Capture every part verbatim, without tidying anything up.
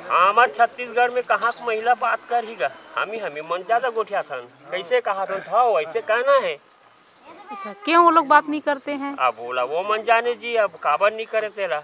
हाँ, हमारे छत्तीसगढ़ में कहाँ महिला बात कर ही गा, हम ही हम ही मन ज्यादा गोठिया सन कैसे कहा था वैसे कहना है। अच्छा, क्यों वो लोग बात नहीं करते हैं? अब बोला वो मन जाने जी, अब काबर नहीं करे तेरा।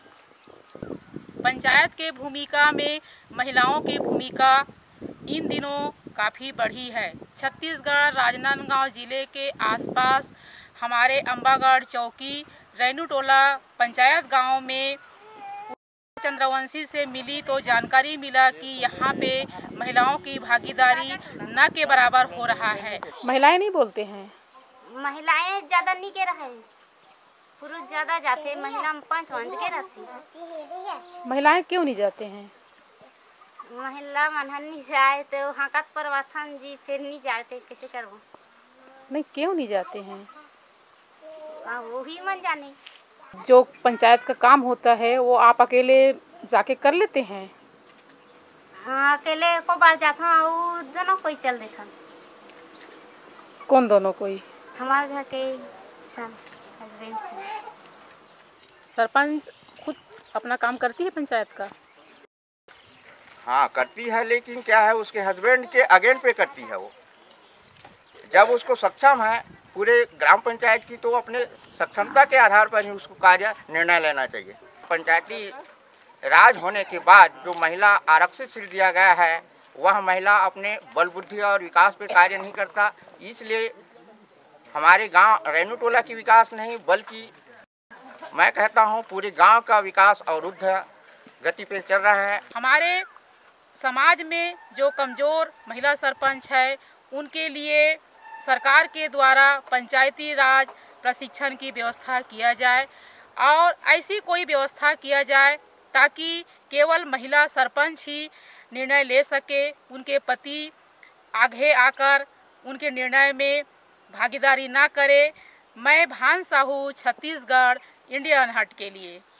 पंचायत के भूमिका में महिलाओं की भूमिका इन दिनों काफ़ी बढ़ी है। छत्तीसगढ़ राजनांदगांव जिले के आसपास हमारे अंबागढ़ चौकी रैनूटोला पंचायत गांव में चंद्रवंशी से मिली तो जानकारी मिला कि यहाँ पे महिलाओं की भागीदारी न के बराबर हो रहा है। महिलाएं नहीं बोलते हैं, महिलाएं ज्यादा नहीं के रहे, पुरुष ज्यादा जाते, महिला पंच वंच के रहती। महिलाएं क्यों नहीं जाते हैं? महिला मनहनी से आए तो हाकत पर वाथन जी, फिर नहीं जाते कैसे करबो। नहीं, क्यों नहीं जाते हैं? आ, वो ही मन जाने। जो पंचायत का काम होता है वो आप अकेले जाके कर लेते हैं? हाँ, अकेले को बार जाता हूँ, दोनों कोई चल देता। कौन दोनों कोई? हमारे घर के सन हस्बैंड से। सरपंच खुद अपना काम करती है पंचायत का? हाँ करती है, लेकिन क्या है उसके हस्बैंड के अगेंस्ट पे करती है वो। जब उसको सक्षम है पूरे ग्राम पंचायत की, तो अपने सक्षमता के आधार पर ही उसको कार्य निर्णय लेना चाहिए। पंचायती राज होने के बाद जो महिला आरक्षित सीट दिया गया है, वह महिला अपने बल बुद्धि और विकास पे कार्य नहीं करता। इसलिए हमारे गांव रैनूटोला की विकास नहीं, बल्कि मैं कहता हूं पूरे गांव का विकास अवरुद्ध गति पे चल रहा है। हमारे समाज में जो कमजोर महिला सरपंच है, उनके लिए सरकार के द्वारा पंचायती राज प्रशिक्षण की व्यवस्था किया जाए और ऐसी कोई व्यवस्था किया जाए ताकि केवल महिला सरपंच ही निर्णय ले सके, उनके पति आगे आकर उनके निर्णय में भागीदारी ना करे। मैं भान साहू, छत्तीसगढ़, इंडियन हट के लिए।